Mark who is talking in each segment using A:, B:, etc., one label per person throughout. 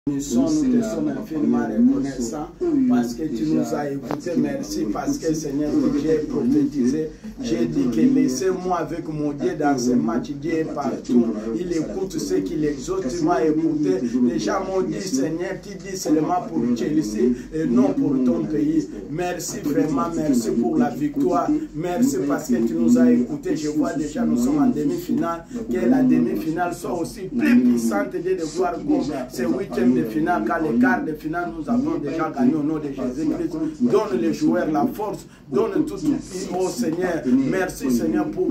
A: Nous te sommes infiniment reconnaissants parce que tu nous as écoutés. Merci parce que Seigneur, j'ai prophétisé. J'ai dit que laissez-moi avec mon Dieu dans ce match. Dieu est partout. Il écoute ce qu'il exauce. Tu m'as écouté. Les gens m'ont dit, Seigneur, tu dis seulement pour Chelsea et non pour ton pays. Merci vraiment. Merci pour la victoire. Merci parce que tu nous as écoutés. Je vois déjà, nous sommes en demi-finale. Que la demi-finale soit aussi plus puissante de voir comme ce huitième de finale, car les quarts de finale, nous avons déjà gagné au nom de Jésus-Christ. Donne les joueurs la force, donne tout au Seigneur. Merci Seigneur pour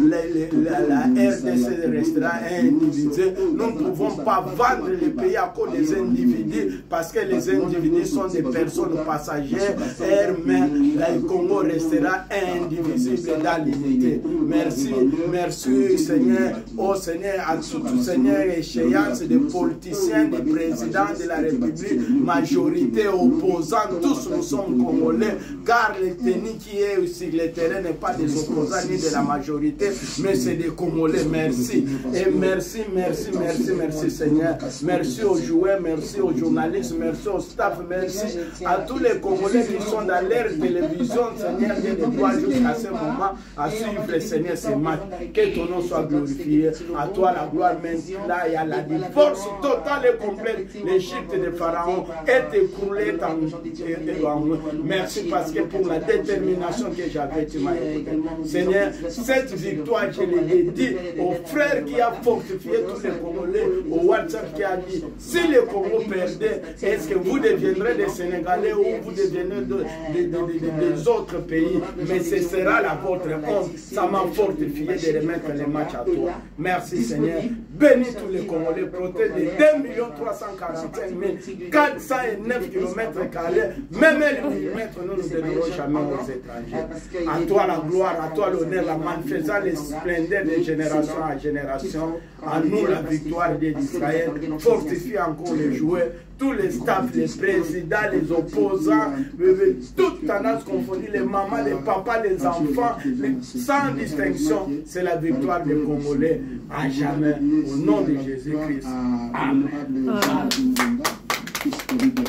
A: la RDC restera indivisible. Nous ne pouvons pas vendre les pays à cause des individus, parce que les individus sont des personnes passagères, mais le Congo restera indivisible dans l'unité. Merci, merci Seigneur, oh Seigneur, à tout Seigneur, échéance des politiciens, des présidents de la République, majorité, opposants, tous nous sommes Congolais, car l'ethnie qui est sur le terrain n'est pas des opposants ni de la majorité, mais c'est des Congolais. Merci. Et merci, merci, merci, merci Seigneur. Merci aux joueurs, merci aux journalistes, merci au staff, merci à tous les Congolais qui sont dans leur télévision, Seigneur, Dieu de gloire jusqu'à ce moment, à suivre Seigneur ces matchs. Que ton nom soit glorifié. À toi la gloire maintenant, il y a la divorce totale et complète. L'Égypte de Pharaon est écroulée. Merci parce que pour la détermination que j'avais, tu m'as écouté. Seigneur, cette victoire, je l'ai dit aux frères qui a fortifié tous les Congolais, au WhatsApp qui a dit, si le Congo perdait, est-ce que vous deviendrez des Sénégalais ou vous deviendrez des autres pays? Mais ce sera la votre honte. Ça m'a fortifié de remettre les matchs à toi. Merci Seigneur. Bénis tous les Congolais, protège les 2 345 409 km². Même les millimètres, nous ne donnerons jamais aux étrangers. À toi la gloire, à toi l'honneur, la manifestation, les splendeurs de génération en génération. À nous la victoire d'Israël. Fortifie encore les joueurs, tous les staffs, les présidents, les opposants, toutes tendances confondues, les mamans, les papas, les enfants, sans distinction. C'est la victoire des Congolais à jamais. Au nom de Jésus-Christ. Amen.